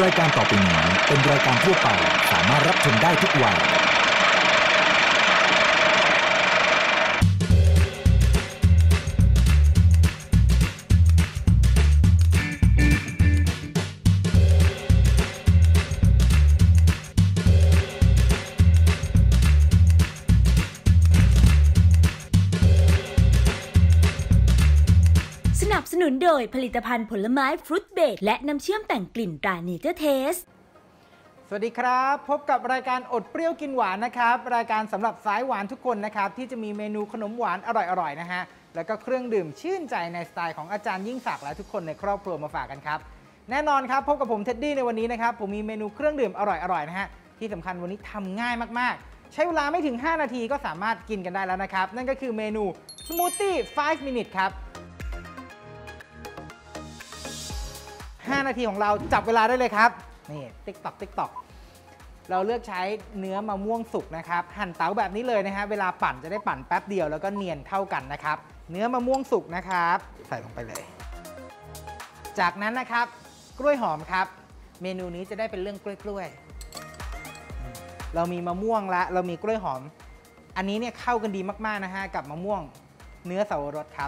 รายการต่อไปนี้เป็นรายการทั่วไปสามารถรับชมได้ทุกวัยสนับสนุนโดยผลิตภัณฑ์ผลไม้ฟรุตเบรดและน้ำเชื่อมแต่งกลิ่นตราเนเจอร์เทสสวัสดีครับพบกับรายการอดเปรี้ยวกินหวานนะครับรายการสำหรับสายหวานทุกคนนะครับที่จะมีเมนูขนมหวานอร่อยๆนะฮะแล้วก็เครื่องดื่มชื่นใจในสไตล์ของอาจารย์ยิ่งศักดิ์และทุกคนในครอบครัวมาฝากกันครับแน่นอนครับพบกับผมเท็ดดี้ในวันนี้นะครับผมมีเมนูเครื่องดื่มอร่อยๆนะฮะที่สำคัญวันนี้ทำง่ายมากๆใช้เวลาไม่ถึง5นาทีก็สามารถกินกันได้แล้วนะครับนั่นก็คือเมนูสมูทตี้5 minutes ครับ5 นาทีของเราจับเวลาได้เลยครับนี่ติ๊กตอกเราเลือกใช้เนื้อมะม่วงสุกนะครับหั่นเต๋าแบบนี้เลยนะฮะเวลาปั่นจะได้ปั่นแป๊บเดียวแล้วก็เนียนเท่ากันนะครับเนื้อมะม่วงสุกนะครับใส่ลงไปเลยจากนั้นนะครับกล้วยหอมครับเมนูนี้จะได้เป็นเรื่องกล้วยเรามีมะม่วงและเรามีกล้วยหอมอันนี้เนี่ยเข้ากันดีมากๆนะฮะกับมะม่วงเนื้อสับปะรดครับ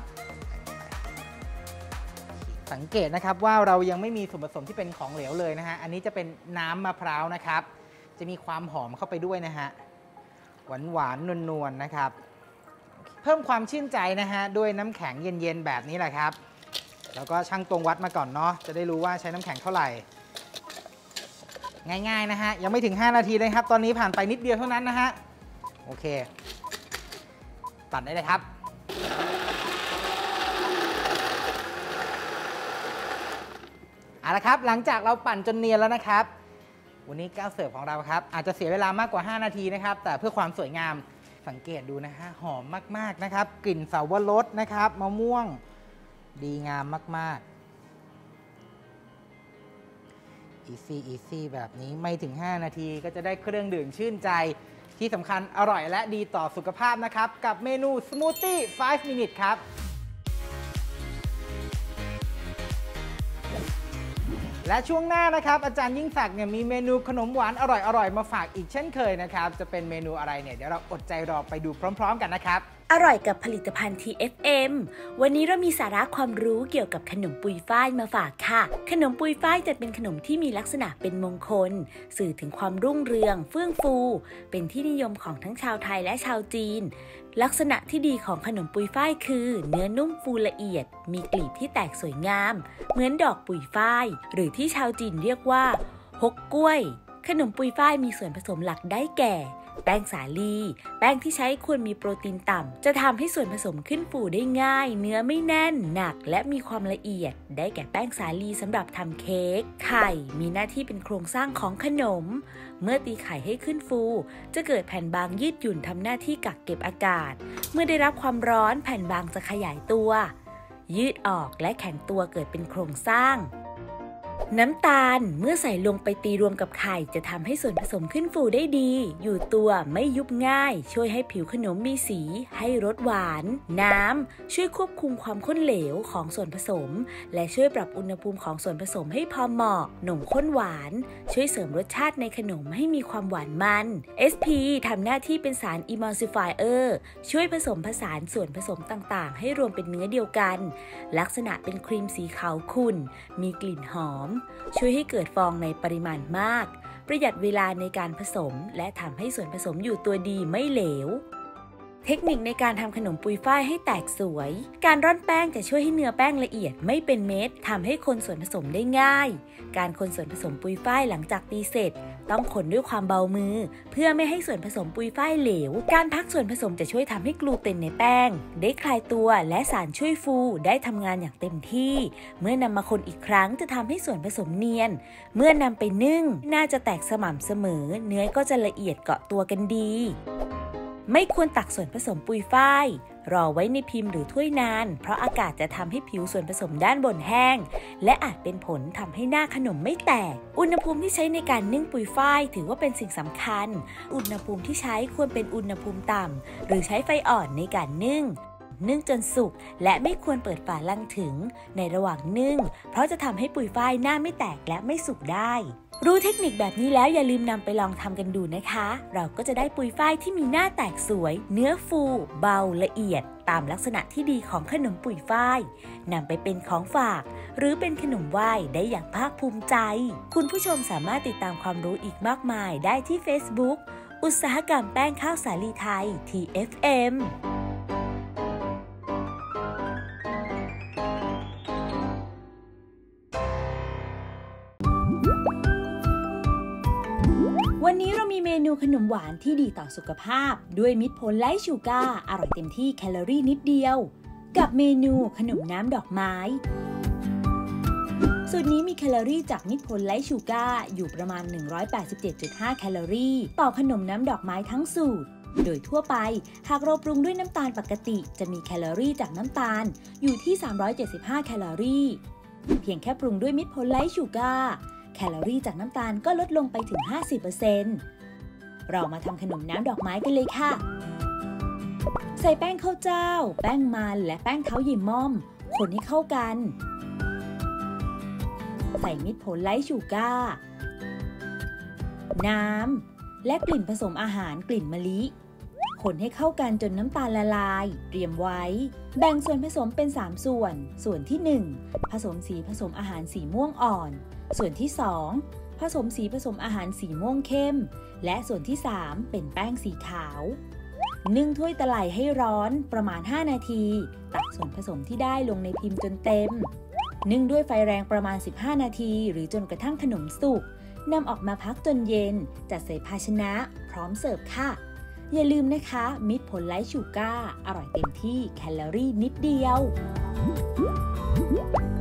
สังเกตนะครับว่าเรายังไม่มีส่วนผสมที่เป็นของเหลวเลยนะฮะอันนี้จะเป็นน้ำมะพร้าวนะครับจะมีความหอมเข้าไปด้วยนะฮะหวานนวลๆนะครับเพิ่มความชื่นใจนะฮะด้วยน้ำแข็งเย็นๆแบบนี้แหละครับแล้วก็ชั่งตวงวัดมาก่อนเนาะจะได้รู้ว่าใช้น้ำแข็งเท่าไหร่ง่ายๆนะฮะยังไม่ถึง5นาทีเลยครับตอนนี้ผ่านไปนิดเดียวเท่านั้นนะฮะโอเคตัดได้เลยครับเอาละครับหลังจากเราปั่นจนเนียนแล้วนะครับวันนี้แก้วเสิร์ฟของเราครับอาจจะเสียเวลามากกว่า5นาทีนะครับแต่เพื่อความสวยงามสังเกตดูนะฮะหอมมากๆนะครับกลิ่นสับปะรดนะครับมะม่วงดีงามมากๆอีซี่แบบนี้ไม่ถึง5นาทีก็จะได้เครื่องดื่มชื่นใจที่สำคัญอร่อยและดีต่อสุขภาพนะครับกับเมนูสมูทตี้5 minutes ครับและช่วงหน้านะครับอาจารย์ยิ่งศักดิ์เนี่ยมีเมนูขนมหวานอร่อยๆมาฝากอีกเช่นเคยนะครับจะเป็นเมนูอะไรเนี่ยเดี๋ยวเราอดใจรอไปดูพร้อมๆกันนะครับอร่อยกับผลิตภัณฑ์ TFM วันนี้เรามีสาระความรู้เกี่ยวกับขนมปุยฝ้ายมาฝากค่ะขนมปุยฝ้ายจะเป็นขนมที่มีลักษณะเป็นมงคลสื่อถึงความรุ่งเรืองเฟื่องฟูเป็นที่นิยมของทั้งชาวไทยและชาวจีนลักษณะที่ดีของขนมปุยฝ้ายคือเนื้อนุ่มฟูละเอียดมีกลีบที่แตกสวยงามเหมือนดอกปุยฝ้ายหรือที่ชาวจีนเรียกว่าฮกกล้วยขนมปุยฝ้ายมีส่วนผสมหลักได้แก่แป้งสาลีแป้งที่ใช้ควรมีโปรตีนต่ำจะทำให้ส่วนผสมขึ้นฟูได้ง่ายเนื้อไม่แน่นหนักและมีความละเอียดได้แก่แป้งสาลีสำหรับทำเค้กไข่มีหน้าที่เป็นโครงสร้างของขนมเมื่อตีไข่ให้ขึ้นฟูจะเกิดแผ่นบางยืดหยุ่นทำหน้าที่กักเก็บอากาศเมื่อได้รับความร้อนแผ่นบางจะขยายตัวยืดออกและแข็งตัวเกิดเป็นโครงสร้างน้ำตาลเมื่อใส่ลงไปตีรวมกับไข่จะทำให้ส่วนผสมขึ้นฟูได้ดีอยู่ตัวไม่ยุบง่ายช่วยให้ผิวขนมมีสีให้รสหวานน้ำช่วยควบคุมความข้นเหลวของส่วนผสมและช่วยปรับอุณหภูมิของส่วนผสมให้พอเหมาะนมข้นหวานช่วยเสริมรสชาติในขนมให้มีความหวานมัน SP ทำหน้าที่เป็นสาร Emulsifier ช่วยผสมผสานส่วนผสมต่างๆให้รวมเป็นเนื้อเดียวกันลักษณะเป็นครีมสีขาวขุ่นมีกลิ่นหอมช่วยให้เกิดฟองในปริมาณมากประหยัดเวลาในการผสมและทำให้ส่วนผสมอยู่ตัวดีไม่เหลวเทคนิคในการทำขนมปุยฝ้ายให้แตกสวยการร่อนแป้งจะช่วยให้เนื้อแป้งละเอียดไม่เป็นเม็ดทำให้คนส่วนผสมได้ง่ายการคนส่วนผสมปุยฝ้ายหลังจากตีเสร็จต้องคนด้วยความเบามือเพื่อไม่ให้ส่วนผสมปุยฝ้ายเหลวการพักส่วนผสมจะช่วยทำให้กลูเตนในแป้งได้คลายตัวและสารช่วยฟูได้ทำงานอย่างเต็มที่เมื่อนำมาคนอีกครั้งจะทำให้ส่วนผสมเนียนเมื่อนำไปนึ่งน่าจะแตกสม่ำเสมอเนื้อก็จะละเอียดเกาะตัวกันดีไม่ควรตักส่วนผสมปุยฝ้ายรอไว้ในพิมพ์หรือถ้วยนานเพราะอากาศจะทำให้ผิวส่วนผสมด้านบนแห้งและอาจเป็นผลทำให้หน้าขนมไม่แตกอุณหภูมิที่ใช้ในการนึ่งปุยฝ้ายถือว่าเป็นสิ่งสำคัญอุณหภูมิที่ใช้ควรเป็นอุณหภูมิต่ำหรือใช้ไฟอ่อนในการนึ่งนึ่งจนสุกและไม่ควรเปิดฝาลังถึงในระหว่างนึ่งเพราะจะทำให้ปุยฝ้ายหน้าไม่แตกและไม่สุกได้รู้เทคนิคแบบนี้แล้วอย่าลืมนำไปลองทำกันดูนะคะเราก็จะได้ปุยฝ้ายที่มีหน้าแตกสวยเนื้อฟูเบาละเอียดตามลักษณะที่ดีของขนมปุยฝ้ายนำไปเป็นของฝากหรือเป็นขนมไหว้ได้อย่างภาคภูมิใจคุณผู้ชมสามารถติดตามความรู้อีกมากมายได้ที่ Facebook อุตสาหกรรมแป้งข้าวสาลีไทย TFMวันนี้เรามีเมนูขนมหวานที่ดีต่อสุขภาพด้วยมิตรผลไร้ชูการ์อร่อยเต็มที่แคลอรี่นิดเดียวกับเมนูขนมน้ำดอกไม้สูตรนี้มีแคลอรี่จากมิตรผลไร้ชูการ์อยู่ประมาณ 187.5 แคลอรี่ต่อขนมน้ำดอกไม้ทั้งสูตรโดยทั่วไปหากเราปรุงด้วยน้ำตาลปกติจะมีแคลอรี่จากน้ำตาลอยู่ที่ 375 แคลอรี่เพียงแค่ปรุงด้วยมิตรผลไร้ชูการ์แคลอรี่จากน้ำตาลก็ลดลงไปถึง 50% เรามาทำขนมน้ำดอกไม้กันเลยค่ะใส่แป้งข้าวเจ้าแป้งมันและแป้งเท้าหยิมม่อมคนให้เข้ากันใส่มิตรผลไร้ชูการ์น้ำและกลิ่นผสมอาหารกลิ่นมะลิคนให้เข้ากันจนน้ำตาลละลายเตรียมไว้แบ่งส่วนผสมเป็น3ส่วนที่1ผสมสีผสมอาหารสีม่วงอ่อนส่วนที่2ผสมสีผสมอาหารสีม่วงเข้มและส่วนที่3เป็นแป้งสีขาวนึ่งถ้วยตะไลให้ร้อนประมาณ5นาทีตักส่วนผสมที่ได้ลงในพิมพ์จนเต็มนึ่งด้วยไฟแรงประมาณ15นาทีหรือจนกระทั่งขนมสุกนำออกมาพักจนเย็นจัดใส่ภาชนะพร้อมเสิร์ฟค่ะอย่าลืมนะคะมิตรผลไร้ชูการ์อร่อยเต็มที่แคลอรี่นิดเดียว